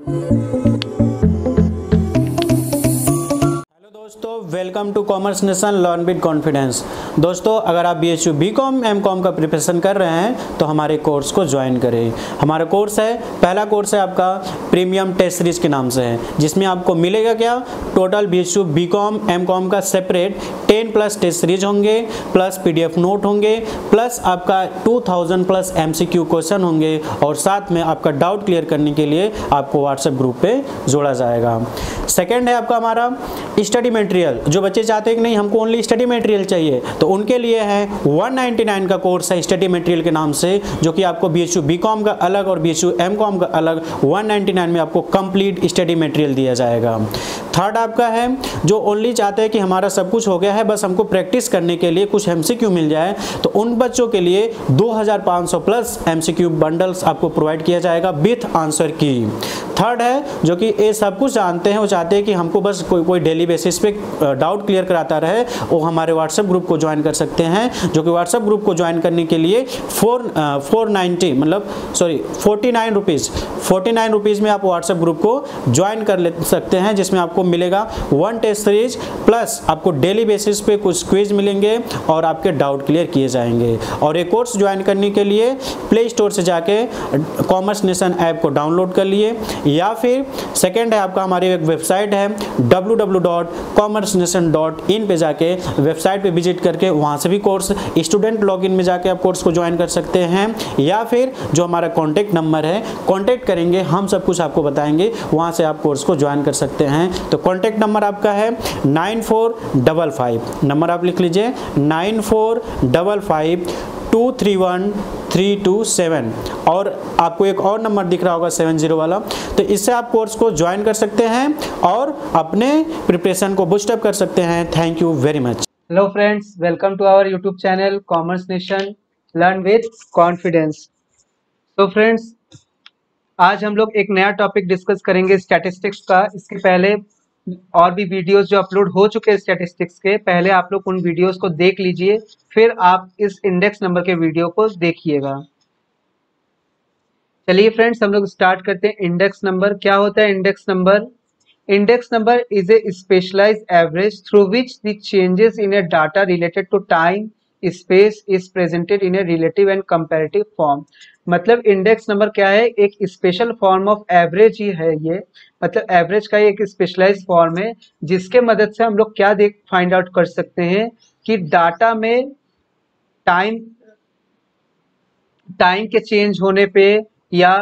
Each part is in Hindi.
दोस्तों welcome to commerce nation learn with confidence. दोस्तों अगर आप BHU BCom M.Com का प्रिपरेशन कर रहे हैं तो हमारे कोर्स को ज्वाइन करें। हमारा कोर्स है, पहला कोर्स है आपका प्रीमियम टेस्ट सीरीज के नाम से है, जिसमें आपको मिलेगा क्या, टोटल BHU BCom M.Com का सेपरेट 10+ टेस्ट सीरीज होंगे, प्लस PDF नोट होंगे, प्लस आपका 2000 प्लस MCQ क्वेश्चन होंगे, और साथ में आपका डाउट क्लियर करने के लिए आपको व्हाट्सएप ग्रुप पे जोड़ा जाएगा। सेकेंड है आपका हमारा स्टडी मटेरियल। जो बच्चे चाहते हैं कि नहीं हमको ओनली स्टडी मटेरियल चाहिए, तो उनके लिए है 199 का कोर्स है स्टडी मटेरियल के नाम से, जो कि आपको BHU BCom का अलग और BHU M.Com का अलग 199 में आपको कंप्लीट स्टडी मटेरियल दिया जाएगा। थर्ड आपका है जो ओनली चाहते हैं कि हमारा सब कुछ हो गया है, बस हमको प्रैक्टिस करने के लिए कुछ MCQ मिल जाए, तो उन बच्चों के लिए 2500 प्लस MCQ बंडल्स आपको प्रोवाइड किया जाएगा विथ आंसर की। थर्ड है जो कि ये सब कुछ जानते हैं, वो चाहते हैं कि हमको बस कोई डेली बेसिस पे डाउट क्लियर कराता रहे, वो हमारे व्हाट्सएप ग्रुप को ज्वाइन कर सकते हैं, जो कि व्हाट्सएप ग्रुप को ज्वाइन करने के लिए 49 रुपीज़ में आप व्हाट्सएप ग्रुप को ज्वाइन कर ले सकते हैं, जिसमें आपको मिलेगा 1 टेस्ट सीरीज प्लस आपको डेली बेसिस पे कुछ क्विज मिलेंगे और आपके डाउट क्लियर किए जाएंगे। और ये कोर्स ज्वाइन करने के लिए प्ले स्टोर से जाके कॉमर्स नेशन ऐप को डाउनलोड कर लिए, या फिर सेकेंड है आपका हमारी एक वेबसाइट है www.commercenation.in पे जाके वेबसाइट पे विजिट करके वहाँ से भी कोर्स स्टूडेंट लॉगिन में जाके आप कोर्स को ज्वाइन कर सकते हैं, या फिर जो हमारा कॉन्टैक्ट नंबर है, कॉन्टैक्ट करेंगे हम सब कुछ आपको बताएंगे, वहाँ से आप कोर्स को ज्वाइन कर सकते हैं। तो कॉन्टैक्ट नंबर आपका है 9455, नंबर आप लिख लीजिए 9455 231327, और आपको एक और नंबर दिख रहा होगा 70 वाला, तो इससे आप कोर्स को ज्वाइन कर सकते हैं और अपने प्रिपरेशन को बूस्टअप कर सकते हैं। Thank you very much. Hello friends, welcome to our YouTube channel commerce nation learn with confidence. तो फ्रेंड्स, आज हम लोग एक नया टॉपिक डिस्कस करेंगे स्टैटिस्टिक्स का। इसके पहले और भी वीडियोस जो अपलोड हो चुके हैं स्टैटिस्टिक्स के, पहले आप लोग उन वीडियोस को देख लीजिए, फिर आप इस इंडेक्स नंबर के वीडियो को देखिएगा। चलिए फ्रेंड्स, हम लोग स्टार्ट करते हैं। इंडेक्स नंबर क्या होता है? Index number is a specialized average through which the changes in a data related to time space is presented in a relative and comparative form. मतलब इंडेक्स नंबर क्या है? एक स्पेशल फॉर्म ऑफ एवरेज ही है ये। मतलब एवरेज का एक स्पेशलाइज्ड फॉर्म है, जिसके मदद से हम लोग क्या फाइंड आउट कर सकते हैं कि डाटा में टाइम के चेंज होने पे या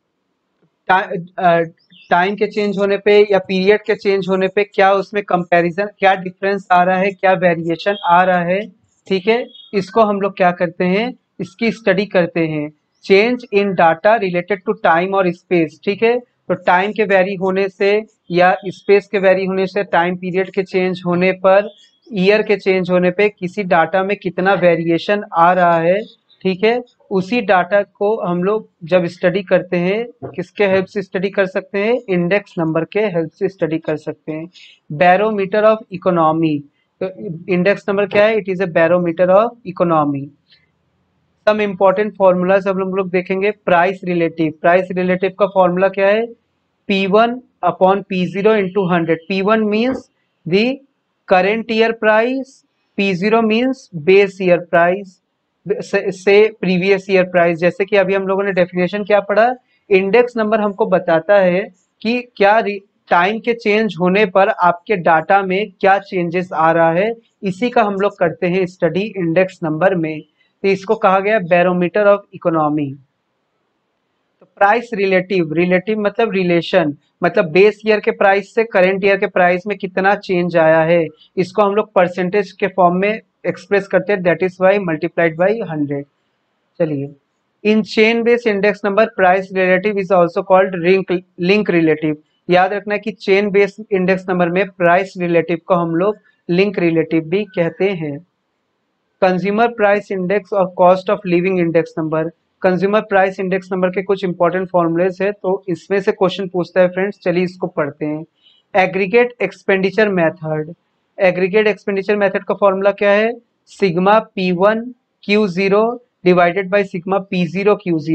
टाइम के चेंज होने पे या पीरियड के चेंज होने पे क्या उसमें कंपैरिजन, क्या डिफरेंस आ रहा है, क्या वेरिएशन आ रहा है। ठीक है, इसको हम लोग क्या करते हैं, इसकी स्टडी करते हैं। Change in data related to time और स्पेस। ठीक है, तो टाइम के वेरी होने से या स्पेस के वेरी होने से, टाइम पीरियड के चेंज होने पर, ईयर के चेंज होने पे किसी डाटा में कितना वेरिएशन आ रहा है। ठीक है, उसी डाटा को हम लोग जब स्टडी करते हैं, किसके हेल्प से स्टडी कर सकते हैं? इंडेक्स नंबर के हेल्प से स्टडी कर सकते हैं। Barometer of economy. तो इंडेक्स नंबर क्या है? It is a barometer of economy. Some important formulas हम लोग देखेंगे। प्राइस रिलेटिव का फॉर्मूला क्या है? P1 upon P0 into 100। P1 means the current year price, P0 means base year price से प्रीवियस ईयर प्राइस। जैसे कि अभी हम लोगों ने डेफिनेशन क्या पढ़ा, इंडेक्स नंबर हमको बताता है कि क्या टाइम के चेंज होने पर आपके डाटा में क्या चेंजेस आ रहा है। इसी का हम लोग करते हैं स्टडी इंडेक्स नंबर में। तो इसको कहा गया बैरोमीटर ऑफ इकोनॉमी। तो प्राइस रिलेटिव मतलब रिलेशन, मतलब बेस ईयर के प्राइस से करेंट ईयर के प्राइस में कितना चेंज आया है, इसको हम लोग परसेंटेज के फॉर्म में एक्सप्रेस करते हैं, that is y multiplied by 100। चलिए, in chain based index number price relative is also called link relative. याद रखना है कि चेन बेस्ड इंडेक्स नंबर में प्राइस रिलेटिव को हम लोग लिंक रिलेटिव भी कहते हैं। कंज्यूमर प्राइस इंडेक्स और cost of living index number. Consumer price index number के कुछ इंपॉर्टेंट फॉर्मूलेज है, तो इसमें से क्वेश्चन पूछता है फ्रेंड्स। चलिए इसको पढ़ते हैं। Aggregate expenditure method. Aggregate expenditure method का फॉर्मूला क्या है? Sigma P1 Q0 divided by sigma P0 Q0।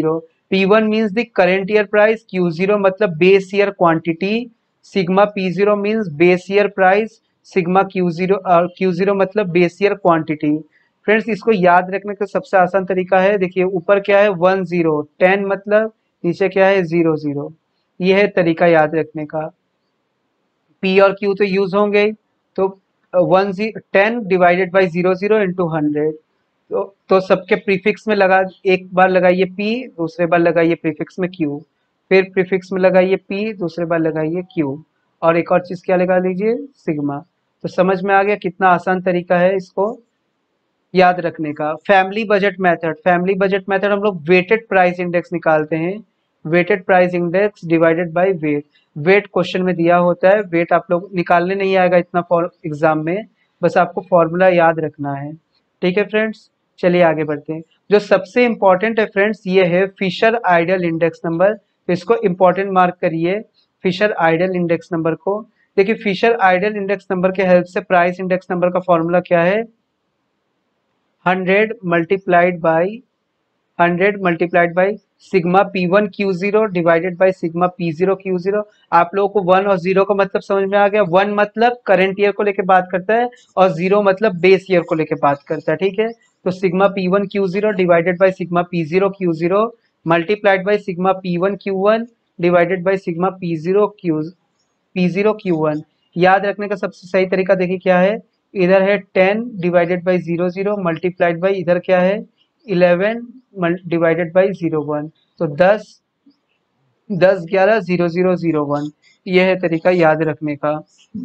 P1 means the current year price, Q0 मतलब base year quantity, sigma P0 means base year price, sigma Q0 मतलब बेस ईयर क्वांटिटी। फ्रेंड्स इसको याद रखने का सबसे आसान तरीका है, देखिए ऊपर क्या है 10, 10 मतलब नीचे क्या है 00, ये है तरीका याद रखने का। P और Q तो यूज होंगे, तो 10 डिवाइडेड बाई 00 इंटू 100, तो सबके प्रीफिक्स में लगा, एक बार लगाइए P, दूसरे बार लगाइए प्रीफिक्स में Q, फिर प्रीफिक्स में लगाइए P, दूसरे बार लगाइए Q, और एक और चीज क्या लगा लीजिए सिग्मा। तो समझ में आ गया कितना आसान तरीका है इसको याद रखने का। Family budget method, family budget method हम लोग वेटेड प्राइस इंडेक्स निकालते हैं, weighted price index divided by weight. Weight question में दिया होता है, वेट आप लोग निकालने नहीं आएगा इतना फॉर एग्जाम में, बस आपको फॉर्मूला याद रखना है। ठीक है फ्रेंड्स, चलिए आगे बढ़ते हैं। जो सबसे इंपॉर्टेंट है फ्रेंड्स ये है फिशर आइडियल इंडेक्स नंबर, तो इसको इंपॉर्टेंट मार्क करिए फिशर आइडियल इंडेक्स नंबर को। देखिए फिशर आइडियल इंडेक्स नंबर के हेल्प से प्राइस इंडेक्स नंबर का फॉर्मूला क्या है, 100 multiplied by sigma P1 Q0 divided by sigma P0 Q0। आप लोगों को 1 और 0 का मतलब समझ में आ गया। 1 मतलब करंट ईयर को लेके बात करता है और 0 मतलब बेस ईयर को लेके बात करता है, ठीक है। तो sigma P1 Q0 divided by sigma P0 Q0 multiplied by sigma P1 Q1 divided by sigma P0 Q1। याद रखने का सबसे सही तरीका देखिए क्या है, इधर है 10 डिवाइडेड बाई 00 मल्टीप्लाइड बाई इधर क्या है 11 डिवाइडेड बाई 01, तो 10 11 0001, यह है तरीका याद रखने का।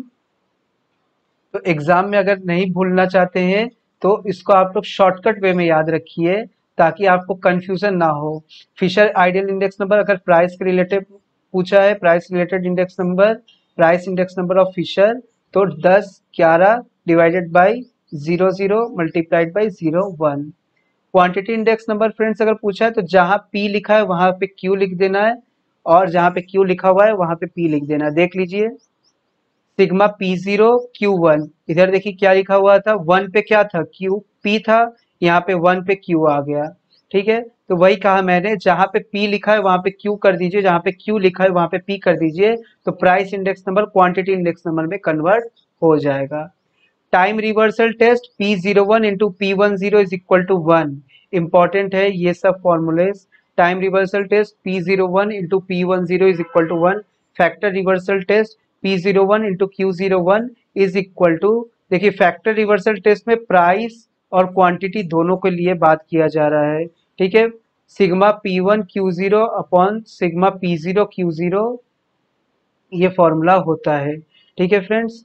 तो एग्जाम में अगर नहीं भूलना चाहते हैं तो इसको आप लोग शॉर्टकट वे में याद रखिए ताकि आपको कंफ्यूजन ना हो। फिशर आइडियल इंडेक्स नंबर अगर प्राइस के रिलेटेड पूछा है, price related index number, price index number of Fisher, तो 10 11 divided by 00 multiplied by 01। Quantity index number friends अगर पूछा है तो जहां P लिखा है वहां पे Q लिख देना है, और जहां पे Q लिखा हुआ है वहां पे P लिख देना है। देख लीजिए सिग्मा P0 Q1, इधर देखिए क्या लिखा हुआ था, 1 पे क्या था Q P था, यहाँ पे 1 पे Q आ गया, ठीक है। तो वही कहा मैंने, जहां पे P लिखा है वहां पे Q कर दीजिए, जहां पे Q लिखा है वहां पे P कर दीजिए, तो price index number quantity index number में कन्वर्ट हो जाएगा। Time reversal test P01 into P10 is equal to 1, important है ये सब formulas. Time reversal test P01 into P10 is equal to 1, factor reversal test P01 into Q01 is equal to, देखिए फैक्टर रिवर्सल टेस्ट में प्राइस और क्वांटिटी दोनों के लिए बात किया जा रहा है, ठीक है। Sigma P1 Q0 upon sigma P0 Q0 ये फॉर्मूला होता है, ठीक है फ्रेंड्स।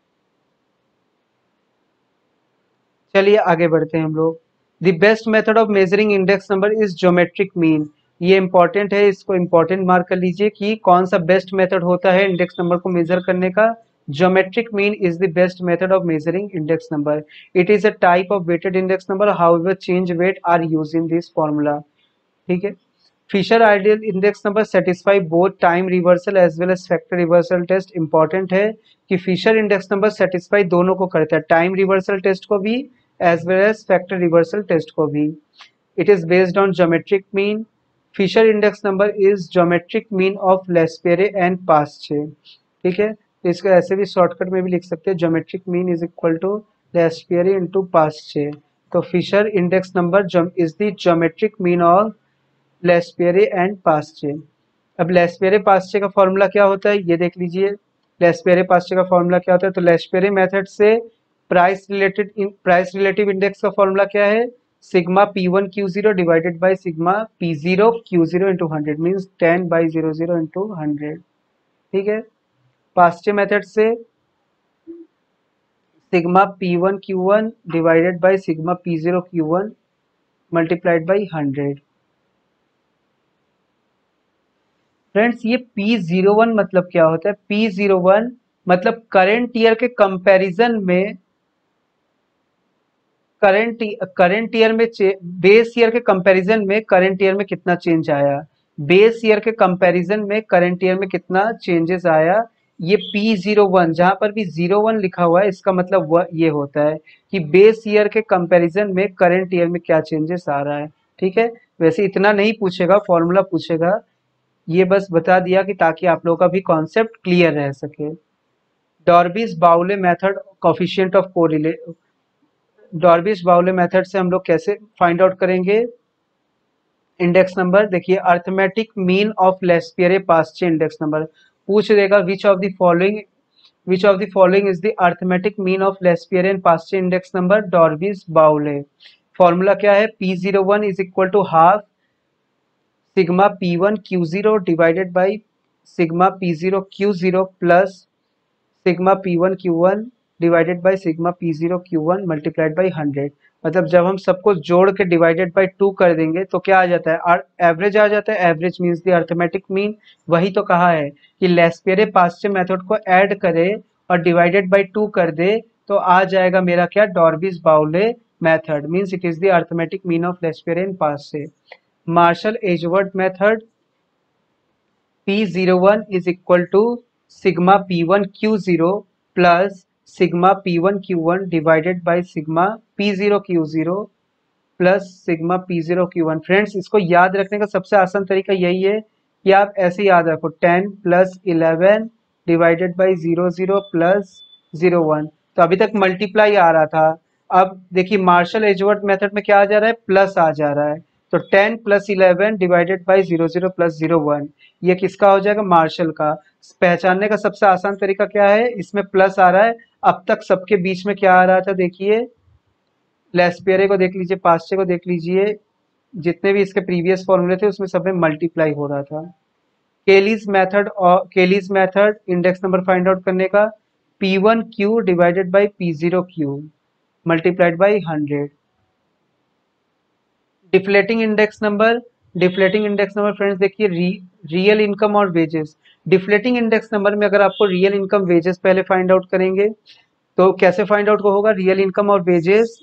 चलिए आगे बढ़ते हैं हम लोग। The best method of measuring index number is geometric mean, ये इंपॉर्टेंट है, इसको इंपॉर्टेंट मार्क कर लीजिए कि कौन सा बेस्ट मेथड होता है इंडेक्स नंबर को मेजर करने का। Geometric mean is the best method of measuring index number, it is a type of weighted index number, however change weight are use in this formula, ठीक है। Fisher ideal index number satisfy both time reversal as well as factor reversal test, important है कि फिशर इंडेक्स नंबर सेटिस्फाई दोनों को करता है, टाइम रिवर्सल टेस्ट को भी as well as factor reversal test को भी। It is based on geometric mean, Fisher index number is geometric mean of Laspeyres and Paasche, ठीक है। तो इसको ऐसे भी शॉर्टकट में भी लिख सकते हैं, geometric mean is equal to Laspeyres into Paasche. तो Fisher index number is the geometric mean of Laspeyres and Paasche. अब लेस्पेरे पास्चे का फॉर्मूला क्या होता है ये देख लीजिए, लेस्पेरे पास्चे का फॉर्मूला क्या होता है, तो लेस्पेरे मेथड से प्राइस रिलेटिव इंडेक्स का फॉर्मूला क्या है, sigma P1 Q0 divided by sigma P0 Q0 into 100 means 10 by 00 into 100, ठीक है। पास्चे मेथड से sigma P1 Q1 divided by sigma P0 Q1 multiplied by 100। Friends ये P01 मतलब क्या होता है, P01 मतलब करंट ईयर के कंपैरिजन में, करंट ईयर में बेस ईयर के कंपैरिजन में करंट ईयर में कितना चेंज आया, बेस ईयर के कंपैरिजन में करंट ईयर में कितना चेंजेस आया, ये P01 जहां पर भी 01 लिखा हुआ है इसका मतलब ये होता है कि बेस ईयर के कंपैरिजन में करंट ईयर में क्या चेंजेस आ रहा है, ठीक है। वैसे इतना नहीं पूछेगा, फॉर्मूला पूछेगा, ये बस बता दिया कि ताकि आप लोगों का भी कॉन्सेप्ट क्लियर रह सके। Dorbish Bowley method, coefficient of कोरिले डॉर्बिस बाउले मेथड से हम लोग कैसे फाइंड आउट करेंगे इंडेक्स नंबर? देखिए, arithmetic mean of Laspeyres Paasche index number पूछ देगा, which of the following is the arithmetic mean of Laspeyres Paasche index number? Dorbish Bowley. Formula क्या है? P01 is equal to half sigma P1 Q0 divided by sigma P0 Q0 plus sigma P1 Q1 divided by sigma P0 Q1 multiplied by 100। मतलब जब हम सबको जोड़ के डिवाइडेड बाई 2 कर देंगे तो क्या आ जाता है? एवरेज आ जाता है। Average means the arithmetic mean. वही तो कहा है कि लेस्पियर पास्चे मेथड को ऐड करे और डिवाइडेड बाई 2 कर दे तो आ जाएगा मेरा क्या? Dorbish Bowley method means it is the arithmetic mean of Laspeyres Paasche. Marshall Edgeworth method, P01 is equal to sigma P1 Q0 plus sigma P1 Q1 divided by sigma P0 Q0 plus sigma P0 Q1। Friends, इसको याद रखने का सबसे आसान तरीका यही है कि आप ऐसे याद रखो 10 प्लस 11 डिवाइडेड बाई 00 प्लस 01। तो अभी तक मल्टीप्लाई आ रहा था, अब देखिए मार्शल एजवर्थ मेथड में क्या आ जा रहा है? प्लस आ जा रहा है। तो 10 प्लस 11 डिवाइडेड बाई 00 प्लस 01, ये किसका हो जाएगा? मार्शल का। पहचानने का सबसे आसान तरीका क्या है? इसमें प्लस आ रहा है, अब तक सबके बीच में क्या आ रहा था? देखिए, लेस्पियर को देख लीजिए, पास्चे को देख लीजिए, जितने भी इसके प्रीवियस फॉर्मूले थे उसमें सब में मल्टीप्लाई हो रहा था। Kelly's method index number find out करने का, P1Q divided by P0Q multiplied by 100। Deflating index number, friends देखिए, रियल इनकम और वेजेस। डिफ्लेटिंग इंडेक्स नंबर में अगर आपको रियल इनकम वेजेस पहले फाइंड आउट करेंगे तो कैसे फाइंड आउट होगा? रियल इनकम और वेजेस,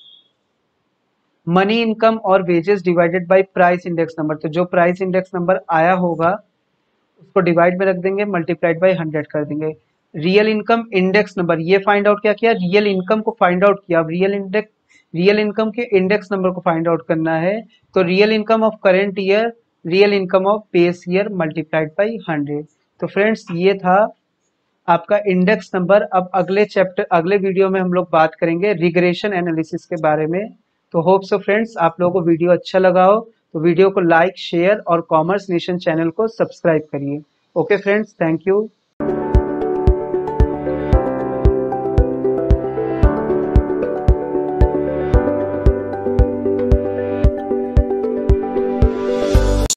मनी इनकम और wages divided by price index number. तो जो प्राइस इंडेक्स नंबर आया होगा उसको डिवाइड में रख देंगे, मल्टीप्लाइड बाय 100 कर देंगे। रियल इनकम इंडेक्स नंबर, ये फाइंड आउट क्या किया? रियल इनकम को फाइंड आउट किया। अब रियल इनकम के इंडेक्स नंबर को फाइंड आउट करना है, तो real income of current year, real income of base year multiplied by 100। तो फ्रेंड्स, ये था आपका इंडेक्स नंबर। अब अगले वीडियो में हम लोग बात करेंगे रिग्रेशन एनालिसिस के बारे में। तो होप सो फ्रेंड्स आप लोगों को वीडियो अच्छा लगा हो, तो वीडियो को लाइक, शेयर और कॉमर्स नेशन चैनल को सब्सक्राइब करिए। Okay friends, thank you.